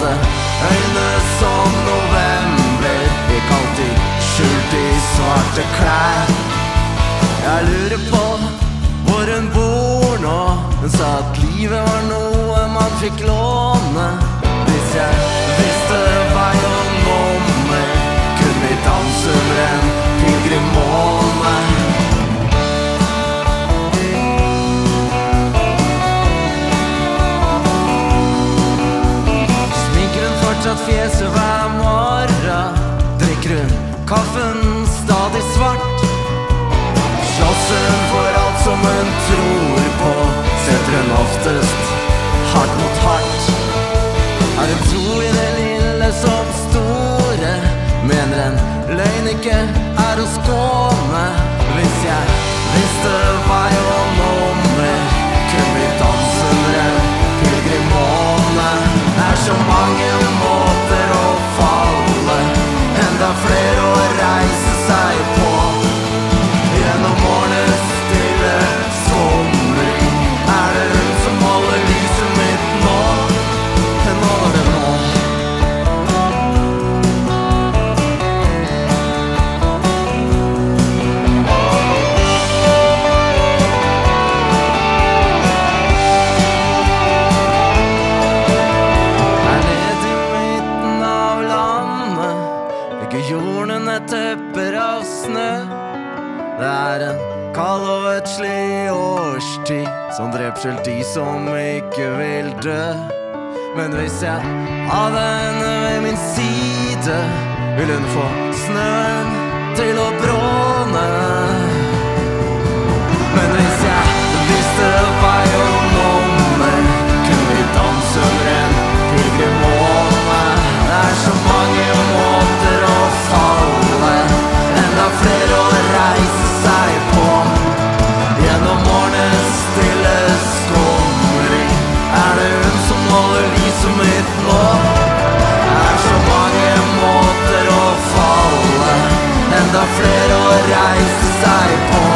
hadde øyne som november, gikk alltid skjult i svarte klær. Jeg lurer på hvor hun bor nå. Hun sa at livet var noe man fikk låne. Hvis jeg visste vei og nummer, kunne vi danse under en pilgrimmåne. Sminker hun fortsatt fjeset hver morgen? Drikker hun kaffen stadig svart? Slåss hun for alt som hun tror på? Setter hun oftest hardt mot hardt? Er hun tro i det lille som store? Mener en løgn ikke er å skåne? Hvis jeg visste vei og nummer, kunne vi danse under en pilgrimmåne. Det er så mange måter å falle, enda flere å reise seg på. Gjennom årenes stille skumring er det hun som holder lyset mitt nå. Hun holder det nå. Her nede i midten av landet ligger jorden et tepper av snø. Det er en kald og ødselig årstid som dreper selv de som ikke vil dø. Men hvis jeg hadde henne ved min side, vil hun få snøen til å bråne. Men hvis jeg visste vei og nummer, kunne vi danse under en pilgrimmåne. Det er så mange måter å falle, enda flere å reise seg på. Gjennom årenes stille skumring er det hun som holder lyset mitt nå. Det er så mange måter å falle, enda flere å reise seg på.